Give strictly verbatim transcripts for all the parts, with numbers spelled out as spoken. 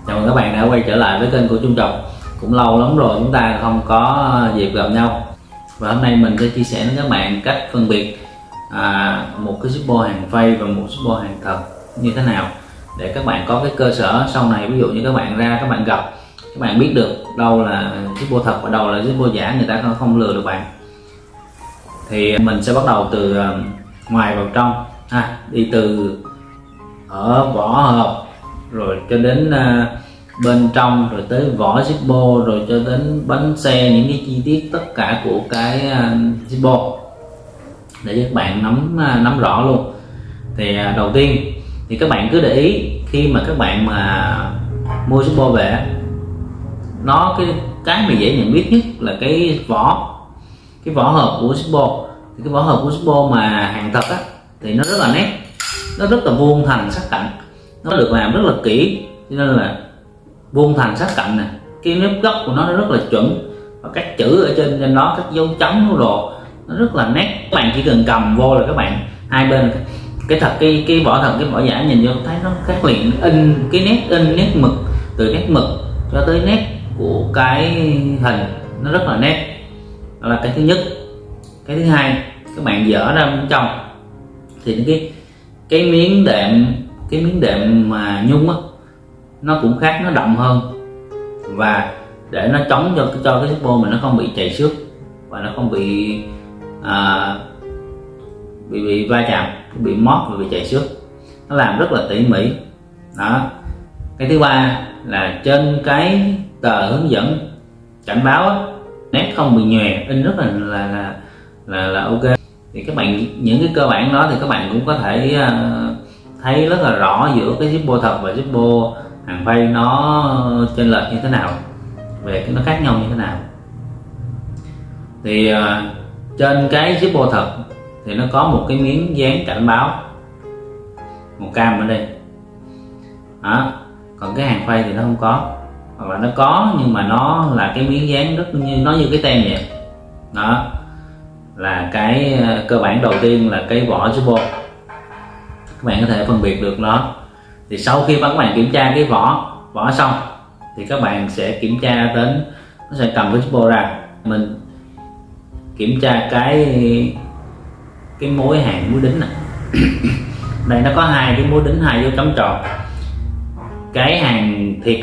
Chào mừng các bạn đã quay trở lại với kênh của Trung Trọc. Cũng lâu lắm rồi chúng ta không có dịp gặp nhau. Và hôm nay mình sẽ chia sẻ với các bạn cách phân biệt à, một cái Zippo hàng fake và một Zippo hàng thật như thế nào, để các bạn có cái cơ sở sau này, ví dụ như các bạn ra các bạn gặp, các bạn biết được đâu là Zippo thật và đâu là Zippo giả, người ta không lừa được bạn. Thì mình sẽ bắt đầu từ ngoài vào trong ha, đi từ ở vỏ hộp rồi cho đến uh, bên trong, rồi tới vỏ Zippo, rồi cho đến bánh xe, những cái chi tiết tất cả của cái uh, Zippo để các bạn nắm uh, nắm rõ luôn. Thì uh, đầu tiên thì các bạn cứ để ý khi mà các bạn mà mua Zippo về, nó cái cái mà dễ nhận biết nhất là cái vỏ cái vỏ hộp của Zippo. Thì cái vỏ hộp của Zippo mà hàng thật á thì nó rất là nét, nó rất là vuông thành sắc cạnh, nó được làm rất là kỹ, cho nên là vuông thành sắc cạnh nè, cái nếp góc của nó rất là chuẩn, và các chữ ở trên trên đó, các dấu chấm của đồ nó rất là nét. Các bạn chỉ cần cầm vô là các bạn hai bên cái thật cái cái vỏ thật cái vỏ giả nhìn vô thấy nó khác liền, in cái nét in nét mực, từ nét mực cho tới nét của cái hình nó rất là nét. Đó là cái thứ nhất. Cái thứ hai, các bạn dở ra bên trong thì những cái cái miếng đệm cái miếng đệm mà nhung á, nó cũng khác, nó đậm hơn, và để nó chống cho cho cái Zippo mình nó không bị chảy xước và nó không bị à, bị bị va chạm, bị móp và bị chảy xước. Nó làm rất là tỉ mỉ đó. Cái thứ ba là trên cái tờ hướng dẫn cảnh báo á, nét không bị nhòe, in rất là là là là, là ok. Thì các bạn những cái cơ bản đó thì các bạn cũng có thể uh, thấy rất là rõ giữa cái Zippo thật và Zippo hàng fake nó chênh lệch như thế nào, về cái nó khác nhau như thế nào. Thì uh, trên cái Zippo thật thì nó có một cái miếng dán cảnh báo màu cam ở đây đó. Còn cái hàng fake thì nó không có, hoặc là nó có nhưng mà nó là cái miếng dán rất như nó như cái tem vậy đó. Là cái cơ bản đầu tiên là cái vỏ Zippo, các bạn có thể phân biệt được nó. Thì sau khi các bạn kiểm tra cái vỏ vỏ xong thì các bạn sẽ kiểm tra đến, nó sẽ cầm cái Zippo ra, mình kiểm tra cái cái mối hàng mối đính này. Đây nó có hai cái mối đính, hai dấu chấm tròn. Cái hàng thiệt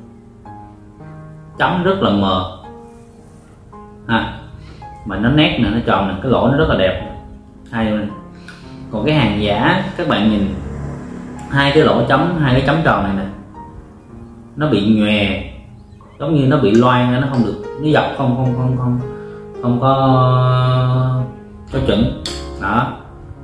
chấm rất là mờ ha, mà nó nét nè, nó tròn nè, cái lỗ nó rất là đẹp hai này. Còn cái hàng giả các bạn nhìn hai cái lỗ chấm, hai cái chấm tròn này nè, nó bị nhòe, giống như nó bị loang, nó không được, nó dọc không không không không không có có chuẩn đó.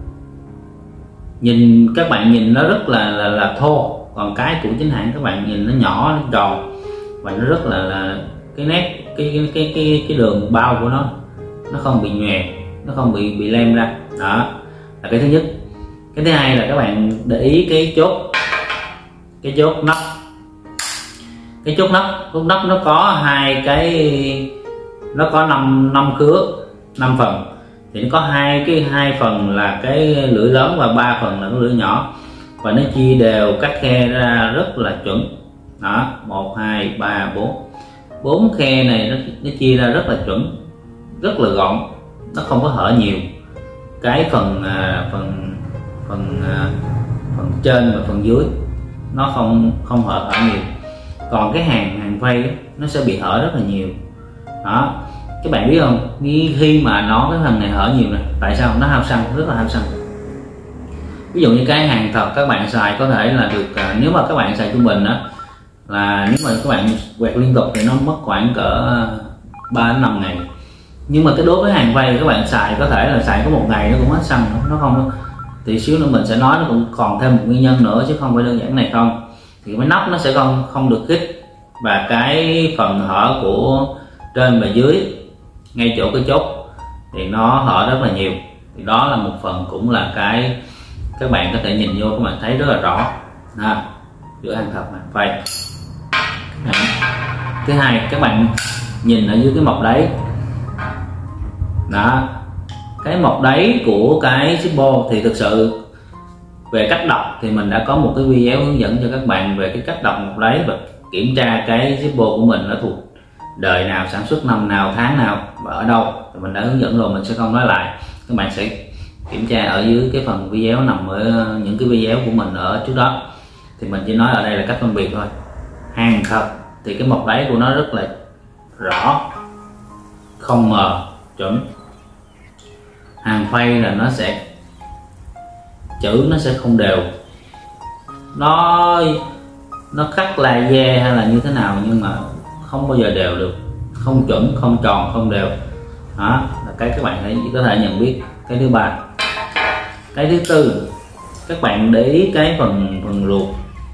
Nhìn các bạn nhìn nó rất là là, là thô, còn cái của chính hãng các bạn nhìn nó nhỏ, nó tròn, và nó rất là là cái nét cái cái cái cái, cái đường bao của nó nó không bị nhòe, nó không bị bị lem ra đó, là cái thứ nhất. Cái thứ hai là các bạn để ý cái chốt cái chốt nắp cái chốt nắp chốt nắp nó có hai cái, nó có năm năm khứa, năm phần, thì nó có hai cái hai phần là cái lưỡi lớn và ba phần là cái lưỡi nhỏ, và nó chia đều các khe ra rất là chuẩn đó. Một hai ba bốn bốn khe này nó, nó chia ra rất là chuẩn, rất là gọn, nó không có hở nhiều. Cái phần à, phần phần à, phần trên và phần dưới nó không không hở hở nhiều. Còn cái hàng hàng fake nó sẽ bị hở rất là nhiều đó. Các bạn biết không, khi mà nó cái phần này hở nhiều này, tại sao? Nó hao xăng, rất là hao xăng. Ví dụ như cái hàng thật các bạn xài có thể là được, nếu mà các bạn xài trung bình đó, là nếu mà các bạn quẹt liên tục thì nó mất khoảng cỡ ba đến năm ngày. Nhưng mà cái đối với hàng fake các bạn xài có thể là xài có một ngày nó cũng hết xăng, nó không. Thì xíu nữa mình sẽ nói nó cũng còn thêm một nguyên nhân nữa chứ không phải đơn giản này không. Thì cái nắp nó sẽ không không được khít, và cái phần hở của trên và dưới ngay chỗ cái chốt thì nó hở rất là nhiều. Thì đó là một phần cũng là cái các bạn có thể nhìn vô, các bạn thấy rất là rõ ha, giữa hàng thật và hàng fake. Thứ hai, các bạn nhìn ở dưới cái mộc đáy đó, cái mộc đáy của cái Zippo thì thực sự về cách đọc thì mình đã có một cái video hướng dẫn cho các bạn về cái cách đọc mộc đáy và kiểm tra cái zippo của mình nó thuộc đời nào, sản xuất năm nào, tháng nào và ở đâu thì mình đã hướng dẫn rồi, mình sẽ không nói lại. Các bạn sẽ kiểm tra ở dưới cái phần video nằm ở những cái video của mình ở trước đó, thì mình chỉ nói ở đây là cách phân biệt thôi. Hàng thật thì cái mộc đáy của nó rất là rõ, không mờ, chuẩn. Hàng phay là nó sẽ chữ nó sẽ không đều, nó nó khắc laser hay là như thế nào nhưng mà không bao giờ đều được, không chuẩn, không tròn, không đều. Đó là cái các bạn phải có thể nhận biết. Cái thứ ba, cái thứ tư, các bạn để ý cái phần phần ruột.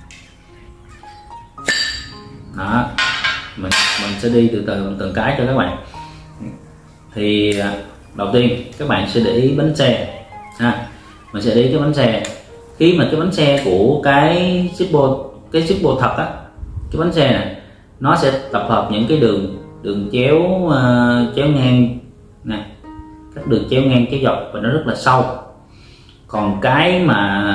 Đó, mình mình sẽ đi từ từ từng cái cho các bạn. Thì đầu tiên các bạn sẽ để ý bánh xe ha, mình sẽ để ý cái bánh xe. Khi mà cái bánh xe của cái zippo cái zippo thật á, cái bánh xe này nó sẽ tập hợp những cái đường đường chéo uh, chéo ngang nè, các đường chéo ngang chéo dọc và nó rất là sâu. Còn cái mà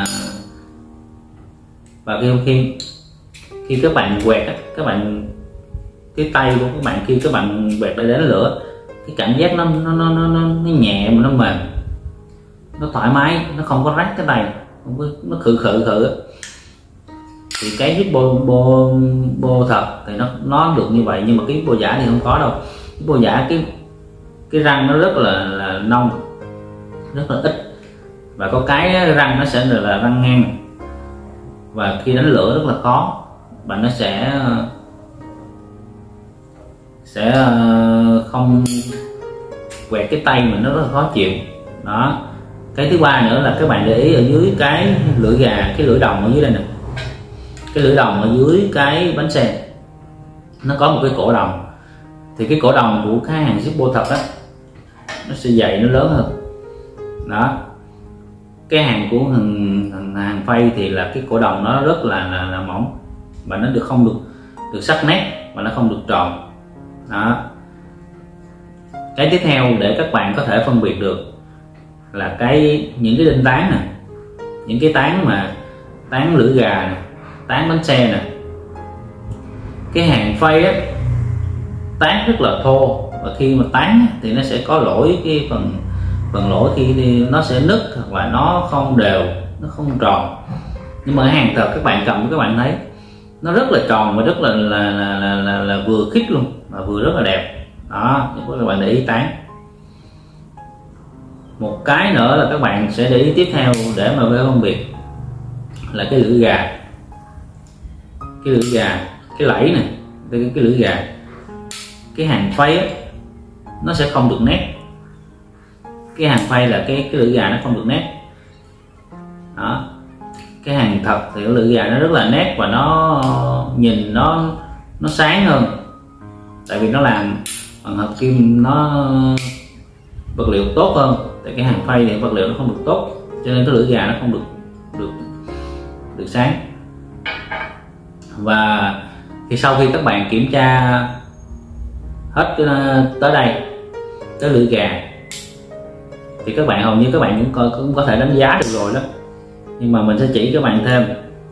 và khi khi khi các bạn quẹt á, các bạn cái tay của các bạn khi các bạn quẹt để đánh lửa, cái cảm giác nó nó nó nó, nó nhẹ mà nó mềm, nó thoải mái, nó không có rách cái tay, không có, nó khử khử khử. Thì cái zippo bô bô thật thì nó nó được như vậy, nhưng mà cái bô giả thì không có đâu. Cái bô giả cái cái răng nó rất là, là nông, rất là ít, và có cái răng nó sẽ là răng ngang, và khi đánh lửa rất là khó, và nó sẽ sẽ không quẹt cái tay mình, nó rất là khó chịu. Đó. Cái thứ ba nữa là các bạn để ý ở dưới cái lưỡi gà, cái lưỡi đồng ở dưới đây nè, cái lưỡi đồng ở dưới cái bánh xe nó có một cái cổ đồng. Thì cái cổ đồng của cái hàng zippo thật á, nó sẽ dày, nó lớn hơn. Đó. Cái hàng của hàng, hàng, hàng phay thì là cái cổ đồng nó rất là, là, là mỏng, và nó được không được được sắc nét, và nó không được tròn. Đó. Cái tiếp theo để các bạn có thể phân biệt được là cái những cái đinh tán nè, những cái tán mà tán lưỡi gà nè, tán bánh xe nè. Cái hàng phay á, tán rất là thô, và khi mà tán thì nó sẽ có lỗi, cái phần phần lỗi khi nó sẽ nứt hoặc là nó không đều, nó không tròn. Nhưng mà hàng thật các bạn cầm các bạn thấy nó rất là tròn và rất là là, là, là, là, là vừa khít luôn, và vừa rất là đẹp. Đó, các bạn để ý tán. Một cái nữa là các bạn sẽ để ý tiếp theo để mà phải phân biệt là cái lưỡi gà, cái lưỡi gà, cái lẫy này, cái, cái lưỡi gà. Cái hàng phay á, nó sẽ không được nét. Cái hàng phay là cái cái lưỡi gà nó không được nét. Đó. Cái hàng thật thì cái lưỡi gà nó rất là nét, và nó nhìn nó nó sáng hơn, tại vì nó làm bằng hợp kim, nó vật liệu tốt hơn. Tại cái hàng phay thì vật liệu nó không được tốt, cho nên cái lưỡi gà nó không được được được sáng. Và thì sau khi các bạn kiểm tra hết tới đây, tới lưỡi gà, thì các bạn hầu như các bạn cũng có, cũng có thể đánh giá được rồi đó. Nhưng mà mình sẽ chỉ các bạn thêm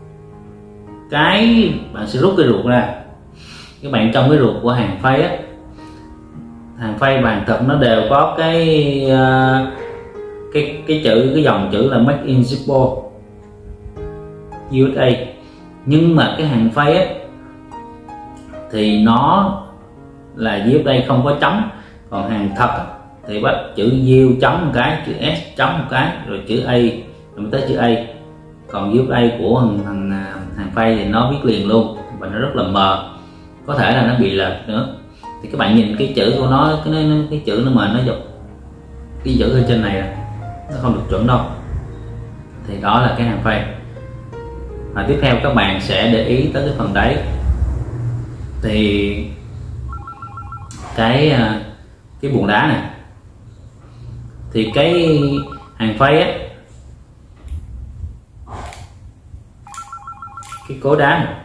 cái, bạn sẽ rút cái ruột ra. Các bạn trong cái ruột của hàng phay á, hàng phay và hàng thật nó đều có cái uh, cái cái chữ, cái dòng chữ là Made in Zippo u ét a. Nhưng mà cái hàng phay á thì nó là u ét a không có chấm, còn hàng thật á, thì bắt chữ U chấm một cái, chữ S chấm một cái, rồi chữ A, rồi tới chữ A. Còn u ét a của hàng hàng, hàng phay thì nó viết liền luôn, và nó rất là mờ, có thể là nó bị lệch nữa. Thì các bạn nhìn cái chữ của nó, cái nó, cái chữ nó mà nó dọc cái chữ ở trên này nó không được chuẩn đâu. Thì đó là cái hàng phay. Và tiếp theo các bạn sẽ để ý tới cái phần đáy. Thì cái cái buồng đá này, thì cái hàng phay á, cái cố đá này,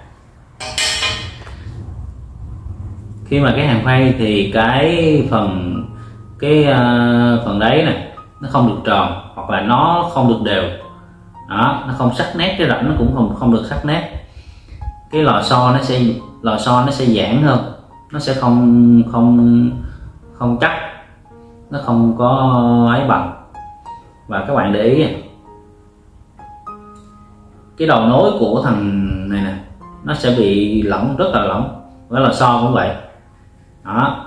khi mà cái hàng phay thì cái phần cái uh, phần đáy này nó không được tròn, hoặc là nó không được đều. Đó, nó không sắc nét, cái rãnh nó cũng không không được sắc nét. cái lò xo nó sẽ lò xo nó sẽ giãn hơn, nó sẽ không không không chắc, nó không có ấy bằng. Và các bạn để ý cái đầu nối của thằng này nè nó sẽ bị lỏng, rất là lỏng. Cái lò xo cũng vậy đó,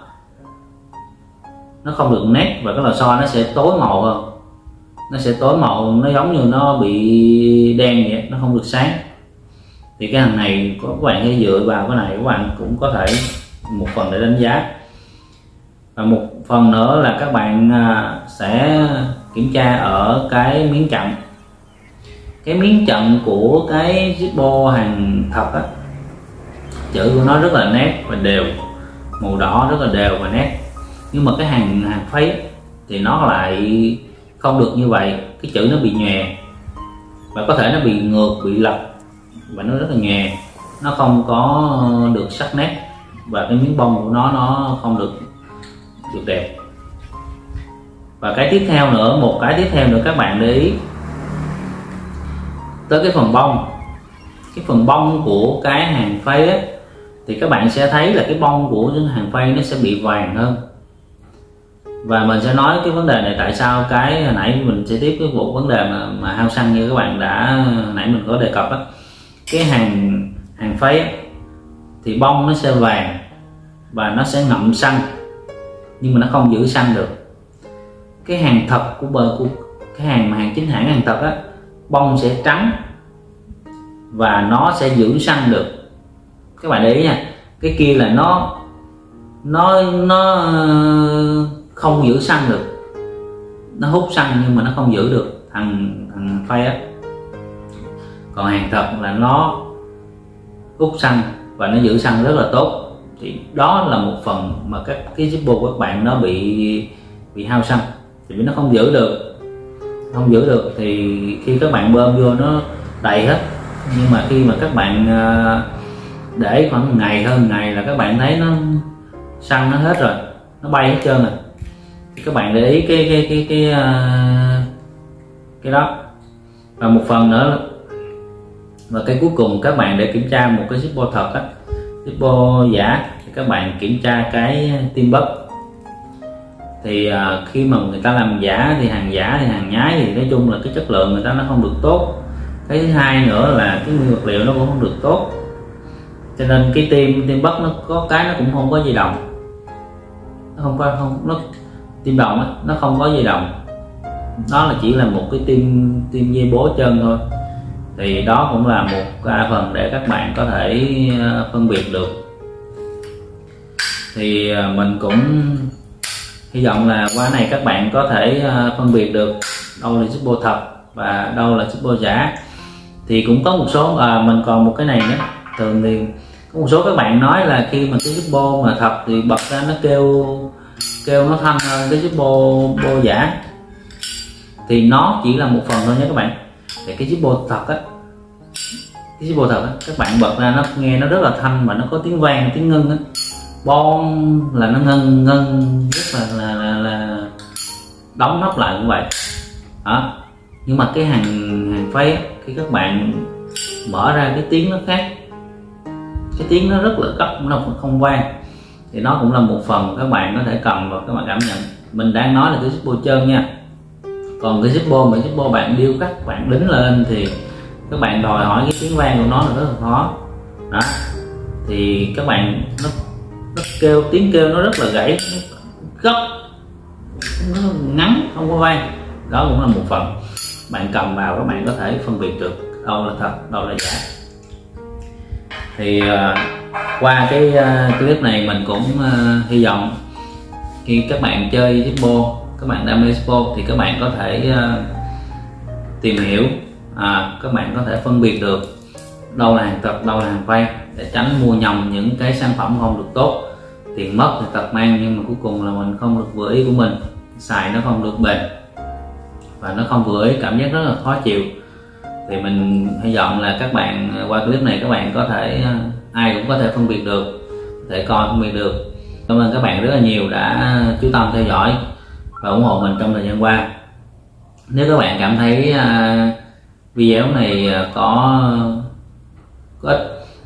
nó không được nét và cái lò xo nó sẽ tối màu hơn, nó sẽ tối màu, nó giống như nó bị đen vậy, nó không được sáng. Thì cái thằng này có các bạn hãy dựa vào cái này, các bạn cũng có thể một phần để đánh giá. Và một phần nữa là các bạn sẽ kiểm tra ở cái miếng chặn. Cái miếng chặn của cái Zippo hàng thật á, chữ của nó rất là nét và đều, màu đỏ rất là đều và nét. Nhưng mà cái hàng hàng fake thì nó lại không được như vậy, cái chữ nó bị nhòe và có thể nó bị ngược, bị lệch và nó rất là nhòe, nó không có được sắc nét và cái miếng bông của nó nó không được được đẹp. Và cái tiếp theo nữa, một cái tiếp theo nữa các bạn để ý tới cái phần bông. Cái phần bông của cái hàng phay á thì các bạn sẽ thấy là cái bông của những hàng phay nó sẽ bị vàng hơn. Và mình sẽ nói cái vấn đề này tại sao, cái hồi nãy mình sẽ tiếp cái vụ vấn đề mà, mà hao xăng như các bạn đã nãy mình có đề cập á. Cái hàng hàng phay á thì bông nó sẽ vàng và nó sẽ ngậm xăng nhưng mà nó không giữ xăng được. Cái hàng thật của bờ của cái hàng mà hàng chính hãng hàng thật á, bông sẽ trắng và nó sẽ giữ xăng được. Các bạn để ý nha, cái kia là nó nó nó không giữ xăng được, nó hút xăng nhưng mà nó không giữ được thằng thằng phay á. Còn hàng thật là nó hút xăng và nó giữ xăng rất là tốt. Thì đó là một phần mà các cái Zippo của các bạn nó bị bị hao xăng, thì vì nó không giữ được không giữ được thì khi các bạn bơm vô nó đầy hết. Nhưng mà khi mà các bạn để khoảng một ngày, hơn một ngày là các bạn thấy nó xăng nó hết rồi, nó bay hết trơn rồi. Thì các bạn để ý cái cái cái cái cái đó. Và một phần nữa và cái cuối cùng, các bạn để kiểm tra một cái Zippo thật á, Zippo giả thì các bạn kiểm tra cái tim bắp. Thì uh, khi mà người ta làm giả thì hàng giả thì hàng nhái thì nói chung là cái chất lượng người ta nó không được tốt. Cái thứ hai nữa là cái nguyên vật liệu nó cũng không được tốt, cho nên cái tim tim bắp nó có cái nó cũng không có dây đồng, nó không có không nó tim đồng á, nó không có dây đồng, đó là chỉ là một cái tim tim dây bố chân thôi. Thì đó cũng là một cái phần để các bạn có thể phân biệt được. Thì mình cũng hy vọng là qua này các bạn có thể phân biệt được đâu là Zippo thật và đâu là Zippo giả. Thì cũng có một số à, mình còn một cái này nữa, thường thì có một số các bạn nói là khi mà cái Zippo mà thật thì bật ra nó kêu kêu nó thanh hơn cái Zippo bô giả, thì nó chỉ là một phần thôi nha các bạn. Thì cái Zippo thật á, cái Zippo thật á, các bạn bật ra nó nghe nó rất là thanh và nó có tiếng vang, tiếng ngân á, bon là nó ngân ngân rất là là là, là đóng nắp lại cũng vậy đó. Nhưng mà cái hàng hàng phay á, khi các bạn mở ra cái tiếng nó khác, cái tiếng nó rất là gấp, nó không vang. Thì nó cũng là một phần các bạn có thể cầm vào các bạn cảm nhận. Mình đang nói là cái Zippo trơn nha, còn cái Zippo mà Zippo bạn điêu khắc, bạn đính lên thì các bạn đòi hỏi cái tiếng vang của nó là rất là khó đó. Thì các bạn nó nó kêu, tiếng kêu nó rất là gãy, gấp, nó ngắn, không có vang. Đó cũng là một phần bạn cầm vào các bạn có thể phân biệt được đâu là thật, đâu là giả. Thì uh, qua cái uh, clip này mình cũng uh, hy vọng khi các bạn chơi Zippo, các bạn đam mê Zippo thì các bạn có thể uh, tìm hiểu, à, các bạn có thể phân biệt được đâu là hàng thật, đâu là hàng phay, để tránh mua nhầm những cái sản phẩm không được tốt. Tiền mất thì tật mang, nhưng mà cuối cùng là mình không được vừa ý của mình, xài nó không được bền và nó không vừa ý, cảm giác rất là khó chịu. Thì mình hy vọng là các bạn qua clip này các bạn có thể, ai cũng có thể phân biệt được, có thể coi phân biệt được. Cảm ơn các bạn rất là nhiều đã chú tâm theo dõi và ủng hộ mình trong thời gian qua. Nếu các bạn cảm thấy video này có có ích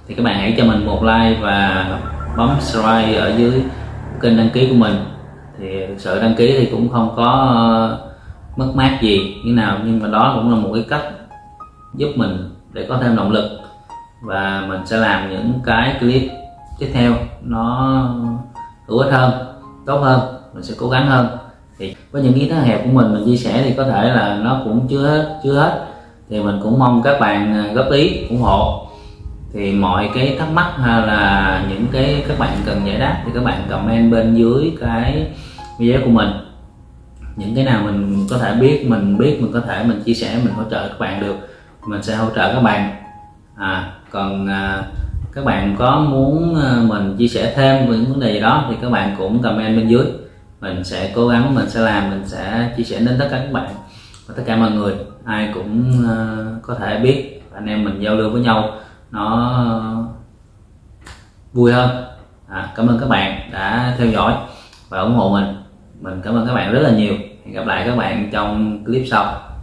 thì các bạn hãy cho mình một like và bấm subscribe ở dưới kênh đăng ký của mình. Thì thực sự đăng ký thì cũng không có mất mát gì như nào, nhưng mà đó cũng là một cái cách giúp mình để có thêm động lực, và mình sẽ làm những cái clip tiếp theo nó hữu ích hơn, tốt hơn, mình sẽ cố gắng hơn. Thì với những kiến thức hẹp của mình mình chia sẻ thì có thể là nó cũng chưa hết chưa hết thì mình cũng mong các bạn góp ý ủng hộ. Thì mọi cái thắc mắc hay là những cái các bạn cần giải đáp thì các bạn comment bên dưới cái video của mình. Những cái nào mình có thể biết mình biết mình có thể mình chia sẻ, mình hỗ trợ các bạn được, mình sẽ hỗ trợ các bạn. À, còn à, các bạn có muốn mình chia sẻ thêm về những vấn đề gì đó thì các bạn cũng comment bên dưới, mình sẽ cố gắng, mình sẽ làm, mình sẽ chia sẻ đến tất cả các bạn và tất cả mọi người, ai cũng uh, có thể biết, anh em mình giao lưu với nhau nó vui hơn. À, cảm ơn các bạn đã theo dõi và ủng hộ mình, mình cảm ơn các bạn rất là nhiều. Hẹn gặp lại các bạn trong clip sau.